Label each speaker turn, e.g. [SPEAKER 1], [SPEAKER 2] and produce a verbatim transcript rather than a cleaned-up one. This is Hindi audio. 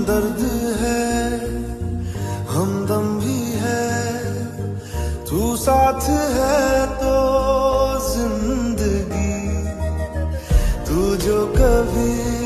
[SPEAKER 1] हमदर्द है, हमदम भी है, तू साथ है तो जिंदगी, तू जो कभी